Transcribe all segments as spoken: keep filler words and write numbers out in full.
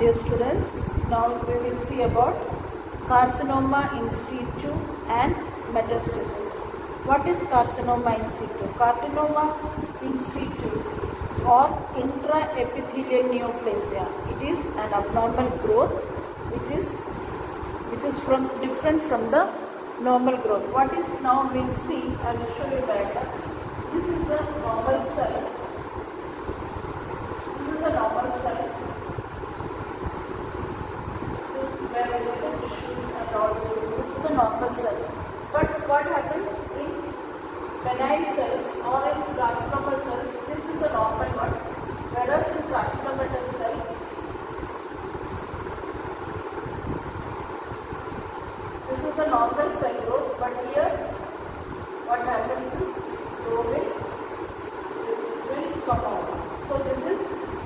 Dear students, now we will see about carcinoma in situ and metastasis. What is carcinoma in situ? Carcinoma in situ or intraepithelial neoplasia. It is an abnormal growth which is which is from different from the normal growth. What is now we will see. I will show you diagram. This is a normal cell. This is a normal cell. This is where we get the tissues and all this. This is a normal cell. But what happens in benign cells or in carcinoma cells? This is a normal one. Whereas in carcinomatous cell, this is a normal cell growth. But here, what happens is this growth will, which will come out. So this is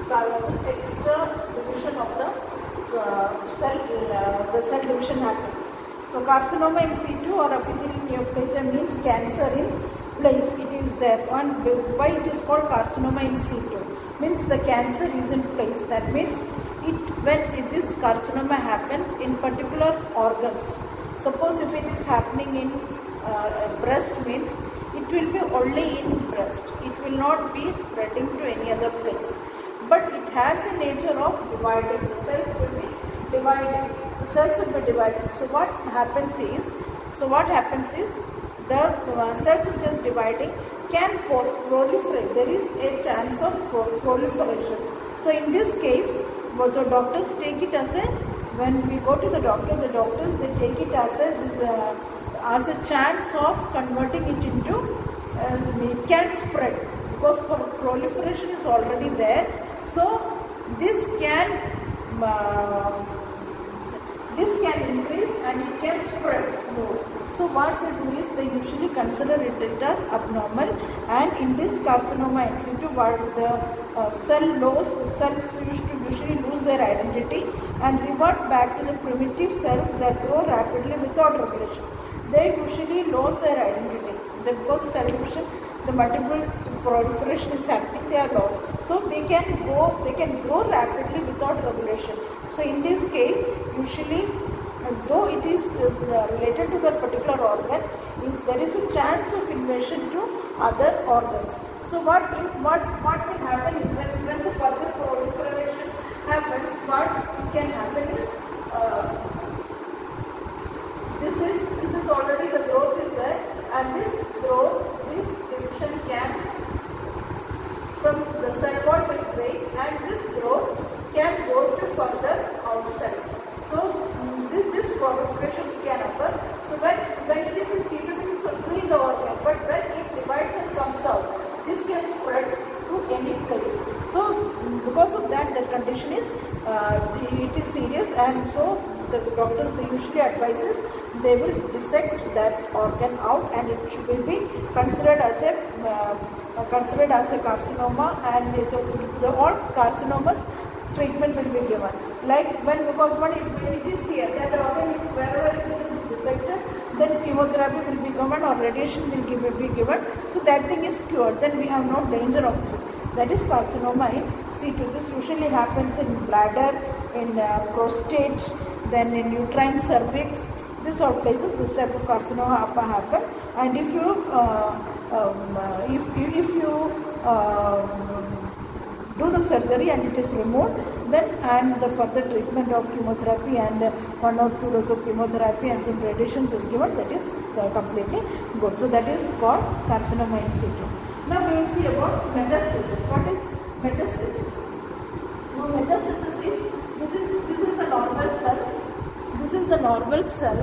extra division of the uh, cell. Uh, the cell division happens. So carcinoma in situ or epithelial neoplasia means cancer in place. It is there. One why it is called carcinoma in situ means the cancer is in place. That means it when it, this carcinoma happens in particular organs. Suppose if it is happening in uh, breast means it will be only in breast. It will not be spreading to any other place. But it has a nature of dividing. The cells will be divided. The cells will be divided. So what happens is, so what happens is the uh, cells which is dividing can proliferate. There is a chance of proliferation. So in this case, what the doctors take it as a, when we go to the doctor, the doctors they take it as a this, uh, as a chance of converting it into uh, it can spread because proliferation is already there. So this can uh, this can increase and it can spread more. So what they do is they usually consider it as abnormal, and in this carcinoma in situ, what the uh, cell lose, the cells used to usually lose their identity and revert back to the primitive cells that grow rapidly without regulation. They usually lose their identity. They, because the cell division, the multiple proliferation is happening, they are low. So they can go, they can grow rapidly without regulation. So in this case, usually, though it is uh, related to that particular organ, there is a chance of invasion to other organs. So what what what will happen is when, when the further proliferation happens, what can happen is uh, this is this is already the growth is there, and this growth, this division can from the cell wall will break, and this growth can go to further outside. So this, this proliferation can occur. So when, when it is in situ, it is only in the organ, but when it divides and comes out, this can spread to any place. So because of that, the condition is uh, it is serious, and so the doctors they usually advises they will dissect that organ out, and it will be considered as a uh, considered as a carcinoma, and the, the all carcinomas treatment will be given. Like when, because when it, when it is here, that organ is wherever it is, it is dissected, then chemotherapy will be given or radiation will give, be given. So that thing is cured. Then we have no danger of it. That is carcinoma in situ. This usually happens in bladder, in uh, prostate, then in uterine cervix. These are places this type of carcinoma happen. And if you, uh, um, uh, if you, if you uh, do the surgery and it is removed, then and the further treatment of chemotherapy and uh, one or two doses of chemotherapy and some radiations is given, that is uh, completely good. So that is called carcinoma in situ. Now we will see about metastasis. What is metastasis? Now metastasis is this is this is a normal cell. This is the normal cell.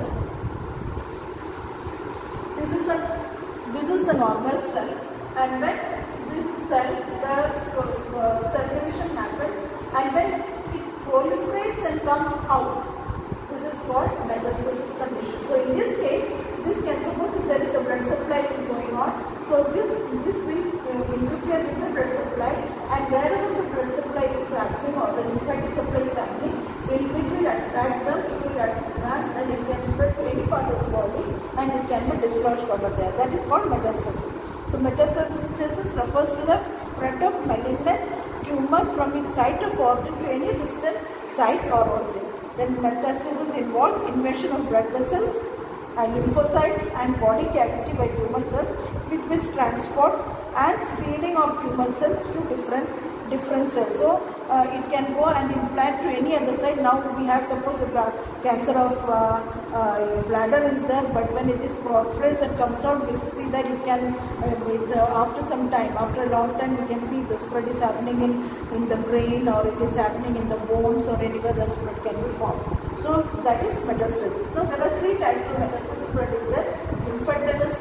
This is a this is the normal cell, and when this cell the uh, cell division happens, and when it proliferates and comes out, this is called metastasis condition. So in this case, this can, suppose if there is a blood supply is going on, so this this will uh, interfere with the blood supply, and wherever the blood supply is happening or the lymphatic supply is happening, it, it will attract them, it will attract, and it can spread to any part of the body, and it can be dislodged over there. That is called metastasis. So metastasis refers to the spread of malignant tumor from its site of origin to any distant site or origin. Then metastasis involves invasion of blood vessels and lymphocytes and body cavity by tumor cells, with which transport and seeding of tumor cells to different different cells. So uh, it can go and implant to any other site. Now we have, suppose a cancer of uh, uh, bladder is there, but when it is proliferates and comes out, we see that you can uh, with, uh, after some time, after a long time, you can see the spread is happening in in the brain, or it is happening in the bones, or anywhere that spread can be formed. So that is metastasis. Now there are three types of metastasis spread is there. Lymphadenous,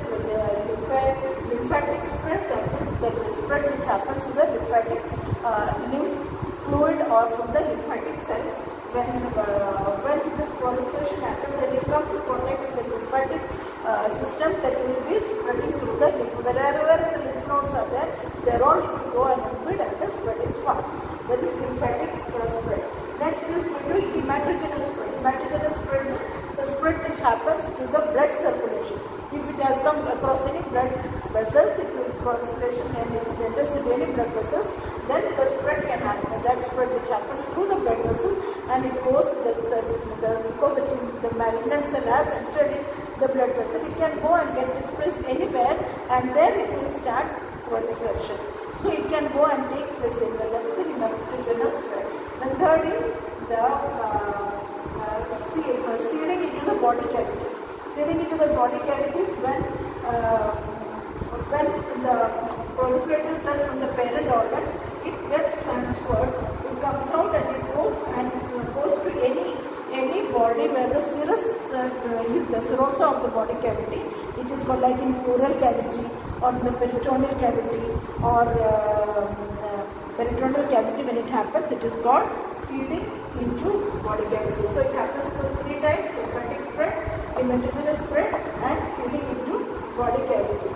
uh, lymphatic spread, that is the spread which happens to the lymphatic uh, lymph fluid or from the lymphatic cells. When uh, when this proliferation happens, then it comes in contact with the lymphatic uh, system, that will be spreading through the lymph. Wherever the lymph nodes are there, they are all it will go and impede, and the spread is fast. That is lymphatic uh, spread. Next is we do hematogenous spread. Hematogenous spread, the spread which happens to the blood circulation. If it has come across any blood vessels, it will proliferation and it enters into any blood vessels, then the spread can happen. That spread which happens through the blood vessel, and it goes the, the, the because it, the malignant cell has entered in the blood vessel, it can go and get displaced anywhere, and there it will start proliferation. So it can go and take place anywhere. That is the hematogenous spread. The third is the uh, uh, seeding into the body cavities. Seeding into the body cavities when uh, when the proliferative cell from the parent organ, it gets transferred, it comes out and it goes and goes to any any body where the serous uh, is the serosa of the body cavity. It is called like in pleural cavity or in the peritoneal cavity or uh, uh, peritoneal cavity. When it happens, it is called seeding into body cavity. So it happens to three types: lymphatic spread, hematogenous spread, and seeding into body cavities.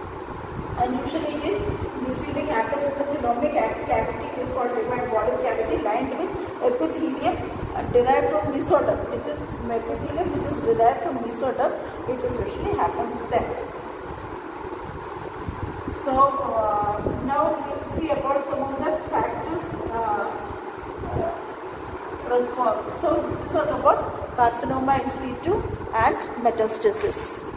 And usually it is, the seeding happens in the coelomic cavity. It is called divide body cavity lined with epithelium uh, derived from mesoderm, which is epithelium which is derived from mesoderm. It is usually happens there. So uh, now we will see about some of the factors uh, uh, response. So this was about carcinoma in situ and metastasis.